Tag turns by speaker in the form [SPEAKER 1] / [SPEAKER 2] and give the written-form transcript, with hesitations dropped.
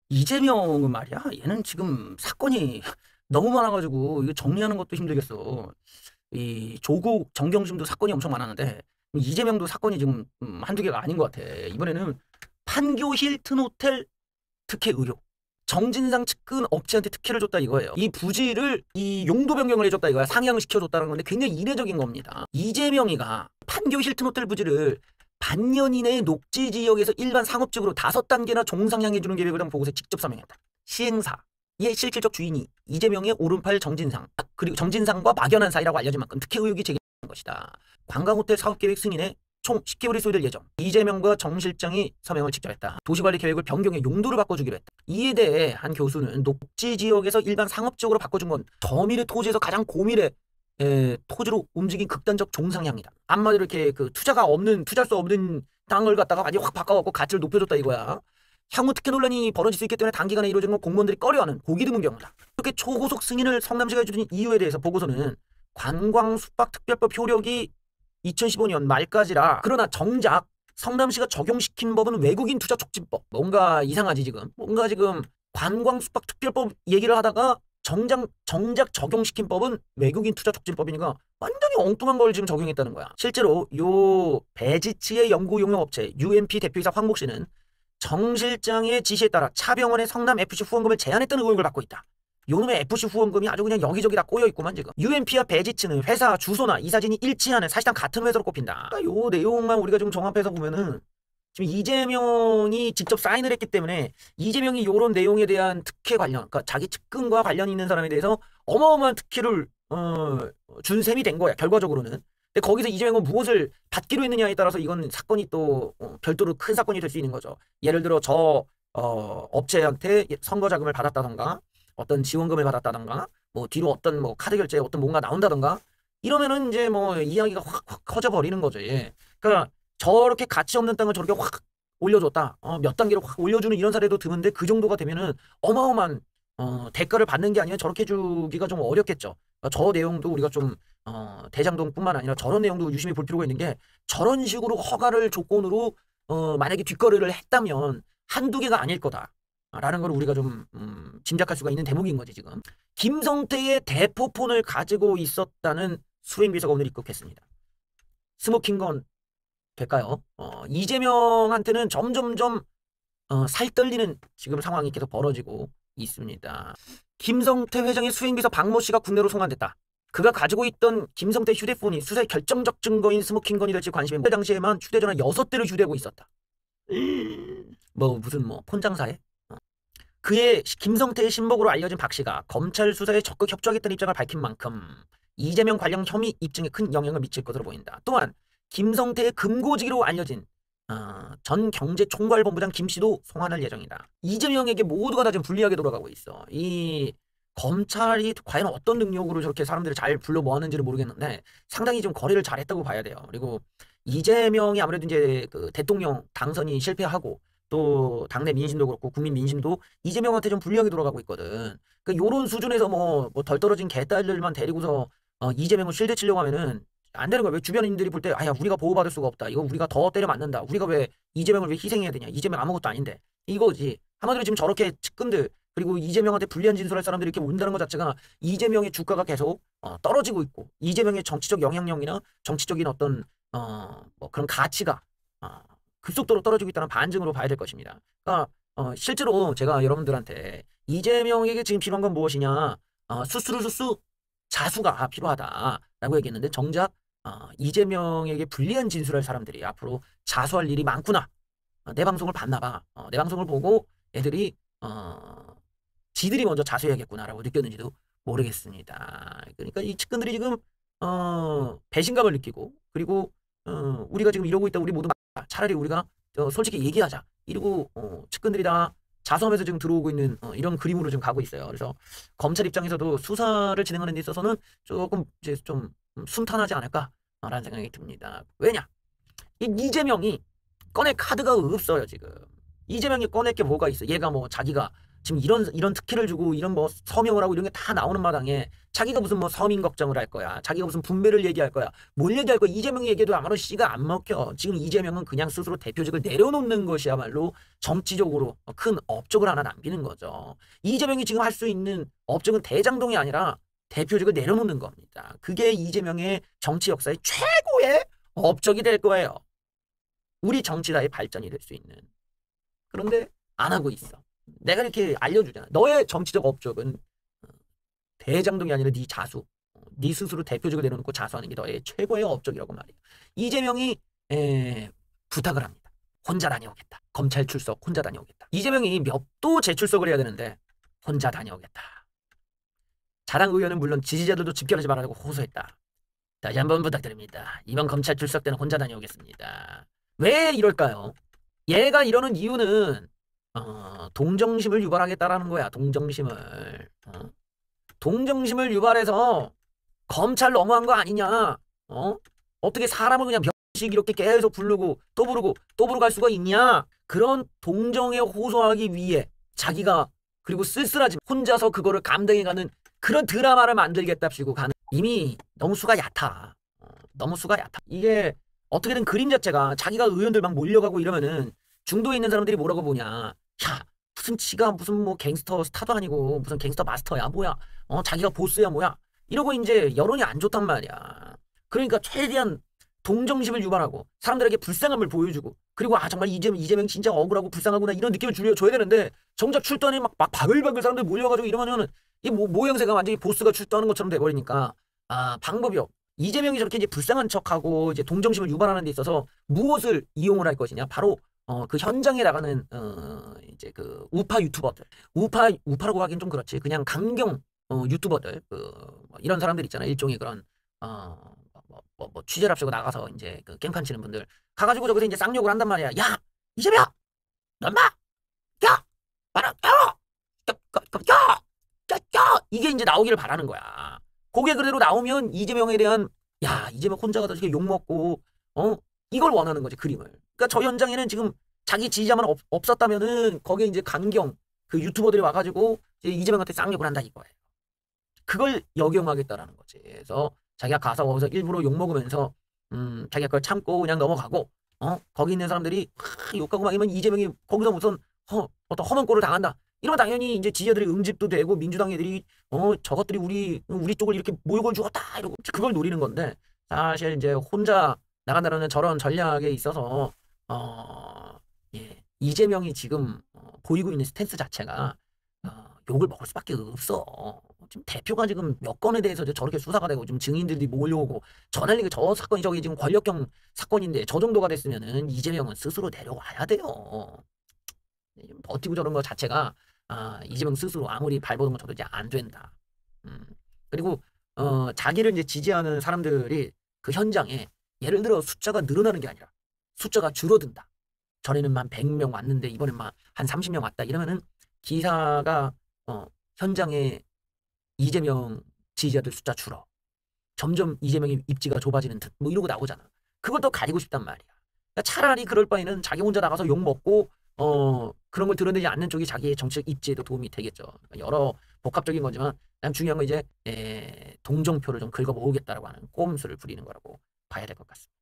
[SPEAKER 1] 이재명은 말이야. 얘는 지금 사건이 너무 많아가지고 이거 정리하는 것도 힘들겠어. 이 조국 정경심도 사건이 엄청 많았는데 이재명도 사건이 지금 한두 개가 아닌 것 같아. 이번에는 판교 힐튼 호텔 특혜 의혹. 정진상 측근 업체한테 특혜를 줬다 이거예요. 이 부지를 이 용도 변경을 해줬다 이거야. 상향을 시켜줬다는 건데 굉장히 이례적인 겁니다. 이재명이가 판교 힐튼 호텔 부지를 반년 이내에 녹지 지역에서 일반 상업지역으로 5단계나 종상향해주는 계획을 한 보고서에 직접 서명했다. 시행사의 실질적 주인이 이재명의 오른팔 정진상, 그리고 정진상과 막연한 사이라고 알려진 만큼 특혜 의혹이 제기된 것이다. 관광호텔 사업계획 승인에 총 10개월이 소요될 예정. 이재명과 정 실장이 서명을 직접 했다. 도시관리 계획을 변경해 용도를 바꿔주기로 했다. 이에 대해 한 교수는 녹지 지역에서 일반 상업지역으로 바꿔준 건 더미래 토지에서 가장 고미래 토지로 움직인 극단적 종상향이다. 한마디로 이렇게 그 투자할 수 없는 땅을 갖다가 완전히 확 바꿔갖고 가치를 높여줬다 이거야. 향후 특혜 논란이 벌어질 수 있기 때문에 단기간에 이루어진 건 공무원들이 꺼려하는 보기 드문 경우다. 이렇게 초고속 승인을 성남시가 해주는 이유에 대해서 보고서는 관광숙박특별법 효력이 2015년 말까지라. 그러나 정작 성남시가 적용시킨 법은 외국인 투자 촉진법. 뭔가 이상하지 지금. 뭔가 지금 관광숙박특별법 얘기를 하다가 정작 적용시킨 법은 외국인 투자 촉진법이니까 완전히 엉뚱한 걸 지금 적용했다는 거야. 실제로 요 베지츠의 연구 용역 업체 UMP 대표이사 황목 씨는 정 실장의 지시에 따라 차병원의 성남 FC 후원금을 제한했다는 의혹을 받고 있다. 요놈의 FC 후원금이 아주 그냥 여기저기 다 꼬여있구만 지금. UMP와 베지츠는 회사 주소나 이사진이 일치하는 사실상 같은 회사로 꼽힌다. 그러니까 요 내용만 우리가 좀 종합해서 보면은 지금 이재명이 직접 사인을 했기 때문에 이재명이 요런 내용에 대한 특혜 관련, 그러니까 자기 측근과 관련이 있는 사람에 대해서 어마어마한 특혜를 준 셈이 된 거야 결과적으로는. 근데 거기서 이재명은 무엇을 받기로 했느냐에 따라서 이건 사건이 또 별도로 큰 사건이 될 수 있는 거죠. 예를 들어 업체한테 선거 자금을 받았다던가 어떤 지원금을 받았다던가 뭐 뒤로 어떤 뭐 카드 결제에 어떤 뭔가 나온다던가 이러면은 이제 뭐 이야기가 확 커져 버리는 거죠. 예. 그러니까 저렇게 가치 없는 땅을 저렇게 확 올려줬다. 몇 단계로 확 올려주는 이런 사례도 드문데 그 정도가 되면은 어마어마한 대가를 받는 게 아니면 저렇게 주기가 좀 어렵겠죠. 그러니까 저 내용도 우리가 좀 대장동뿐만 아니라 저런 내용도 유심히 볼 필요가 있는 게 저런 식으로 허가를 조건으로 만약에 뒷거래를 했다면 한두 개가 아닐 거다. 라는 걸 우리가 좀 짐작할 수가 있는 대목인 거지 지금. 김성태의 대포폰을 가지고 있었다는 수행비서가 오늘 입국했습니다. 스모킹건 될까요? 이재명한테는 점점점 살 떨리는 지금 상황이 계속 벌어지고 있습니다. 김성태 회장의 수행비서 박모 씨가 군대로 송환됐다. 그가 가지고 있던 김성태 휴대폰이 수사의 결정적 증거인 스모킹건이 될지 관심이 그 당시에만 휴대전화 6대를 휴대하고 있었다. 뭐 무슨 뭐 폰장사에? 그의 김성태의 신복으로 알려진 박 씨가 검찰 수사에 적극 협조하겠다는 입장을 밝힌 만큼 이재명 관련 혐의 입증에 큰 영향을 미칠 것으로 보인다. 또한 김성태의 금고지기로 알려진 전 경제총괄본부장 김 씨도 송환할 예정이다. 이재명에게 모두가 다 지금 불리하게 돌아가고 있어. 이 검찰이 과연 어떤 능력으로 저렇게 사람들을 잘 불러 모았는지를 모르겠는데 상당히 좀 거래를 잘했다고 봐야 돼요. 그리고 이재명이 아무래도 이제 그 대통령 당선이 실패하고 또 당내 민심도 그렇고 국민 민심도 이재명한테 좀 불리하게 돌아가고 있거든. 그 요런 수준에서 뭐 덜 떨어진 개딸들만 데리고서 이재명을 쉴드 치려고 하면은 안 되는 거야. 왜 주변인들이 볼 때 아야 우리가 보호받을 수가 없다. 이거 우리가 더 때려 맞는다. 우리가 왜 이재명을 왜 희생해야 되냐. 이재명 아무것도 아닌데. 이거지. 한마디로 지금 저렇게 측근들 그리고 이재명한테 불리한 진술할 사람들이 이렇게 온다는 것 자체가 이재명의 주가가 계속 떨어지고 있고 이재명의 정치적 영향력이나 정치적인 어떤 뭐 그런 가치가 급속도로 떨어지고 있다는 반증으로 봐야 될 것입니다. 그러니까 실제로 제가 여러분들한테 이재명에게 지금 필요한 건 무엇이냐 수수루수수 자수가 필요하다라고 얘기했는데 정작 이재명에게 불리한 진술할 사람들이 앞으로 자수할 일이 많구나. 내 방송을 봤나 봐. 내 방송을 보고 애들이 지들이 먼저 자수해야겠구나라고 느꼈는지도 모르겠습니다. 그러니까 이 측근들이 지금 배신감을 느끼고 그리고 우리가 지금 이러고 있다 우리 모두 차라리 우리가 솔직히 얘기하자 이러고 측근들이 다 자수하면서 지금 들어오고 있는 이런 그림으로 지금 가고 있어요. 그래서 검찰 입장에서도 수사를 진행하는 데 있어서는 조금 이제 좀 순탄하지 않을까라는 생각이 듭니다. 왜냐? 이재명이 꺼낼 카드가 없어요 지금. 이재명이 꺼낼 게 뭐가 있어? 얘가 뭐 자기가 지금 이런 특혜를 주고 이런 뭐 서명을 하고 이런 게 다 나오는 마당에 자기가 무슨 뭐 서민 걱정을 할 거야. 자기가 무슨 분배를 얘기할 거야. 뭘 얘기할 거야. 이재명 얘기도 아무런 씨가 안 먹혀. 지금 이재명은 그냥 스스로 대표직을 내려놓는 것이야말로 정치적으로 큰 업적을 하나 남기는 거죠. 이재명이 지금 할 수 있는 업적은 대장동이 아니라 대표직을 내려놓는 겁니다. 그게 이재명의 정치 역사의 최고의 업적이 될 거예요. 우리 정치사의 발전이 될 수 있는. 그런데 안 하고 있어. 내가 이렇게 알려주잖아. 너의 정치적 업적은 대장동이 아니라 네 자수. 네 스스로 대표직을 내려놓고 자수하는 게 너의 최고의 업적이라고 말이야. 이재명이 부탁을 합니다. 혼자 다녀오겠다. 검찰 출석 혼자 다녀오겠다. 이재명이 몇 도 재출석을 해야 되는데 혼자 다녀오겠다. 자랑 의원은 물론 지지자들도 집결하지 말라고 호소했다. 다시 한번 부탁드립니다. 이번 검찰 출석 때는 혼자 다녀오겠습니다. 왜 이럴까요? 얘가 이러는 이유는 동정심을 유발하겠다라는 거야. 동정심을. 동정심을 유발해서 검찰 너무한 거 아니냐. 어떻게 사람을 그냥 몇씩 이렇게 계속 부르고 또 부르고 갈 수가 있냐. 그런 동정에 호소하기 위해 자기가 그리고 쓸쓸하지 혼자서 그거를 감당해가는 그런 드라마를 만들겠답시고 가는 이미 너무 수가 얕아. 너무 수가 얕아. 이게 어떻게든 그림 자체가 자기가 의원들 막 몰려가고 이러면은 중도에 있는 사람들이 뭐라고 보냐. 야 무슨 지가 무슨 뭐 갱스터 스타도 아니고 무슨 갱스터 마스터야 뭐야. 자기가 보스야 뭐야. 이러고 이제 여론이 안 좋단 말이야. 그러니까 최대한 동정심을 유발하고 사람들에게 불쌍함을 보여주고 그리고 정말 이재명 진짜 억울하고 불쌍하구나 이런 느낌을 줘야 되는데 정작 출두하니 막 바글바글 사람들 몰려가지고 이러면은 이 모양새가 완전히 보스가 출두하는 것처럼 돼버리니까 방법이 없. 이재명이 저렇게 이제 불쌍한 척하고 이제 동정심을 유발하는 데 있어서 무엇을 이용을 할 것이냐. 바로 그 현장에 나가는 이제 그 우파 유튜버들, 우파라고 하긴 좀 그렇지. 그냥 강경 유튜버들, 뭐 이런 사람들 있잖아. 일종의 그런 뭐 취재를 앞세고 나가서 이제 그 깽판 치는 분들 가가지고 저기서 이제 쌍욕을 한단 말이야. 야 이재명, 너 인마, 야, 말아, 야, 이게 이제 나오기를 바라는 거야. 그게 그대로 나오면 이재명에 대한 이재명 혼자 가서 이렇게 욕 먹고 이걸 원하는 거지 그림을. 그러니까 저 현장에는 지금 자기 지지자만 없었다면은 거기에 이제 강경 그 유튜버들이 와가지고 이제 이재명한테 쌍욕을 한다 이거예요. 그걸 역용하겠다라는 거지. 그래서 자기가 가서 거기서 일부러 욕 먹으면서 자기가 그걸 참고 그냥 넘어가고 거기 있는 사람들이 욕하고 막 이러면 이재명이 거기서 무슨 어떤 험한 꼴을 당한다. 이러면 당연히 이제 지지자들이 응집도 되고 민주당 애들이 저것들이 우리 쪽을 이렇게 모욕을 주었다 이러고 그걸 노리는 건데 사실 이제 혼자 나간다는 저런 전략에 있어서 이재명이 지금 보이고 있는 스탠스 자체가 욕을 먹을 수밖에 없어. 지금 대표가 지금 몇 건에 대해서 저렇게 수사가 되고 지금 증인들이 몰려오고 저 난리가 저 사건이 저기 지금 권력형 사건인데 저 정도가 됐으면은 이재명은 스스로 내려와야 돼요. 버티고 저런 거 자체가 이재명 스스로 아무리 발버둥 쳐도 이제 안 된다. 그리고 자기를 이제 지지하는 사람들이 그 현장에 예를 들어 숫자가 늘어나는 게 아니라 숫자가 줄어든다. 전에는 한 100명 왔는데 이번엔 막 한 30명 왔다. 이러면은 기사가 현장에 이재명 지지자들 숫자 줄어. 점점 이재명의 입지가 좁아지는 듯 뭐 이러고 나오잖아. 그걸 더 가리고 싶단 말이야. 그러니까 차라리 그럴 바에는 자기 혼자 나가서 욕 먹고 그런 걸 드러내지 않는 쪽이 자기의 정치적 입지에도 도움이 되겠죠. 그러니까 여러 복합적인 거지만 난 중요한 건 이제 동정표를 좀 긁어 모으겠다라고 하는 꼼수를 부리는 거라고 봐야 될 것 같습니다.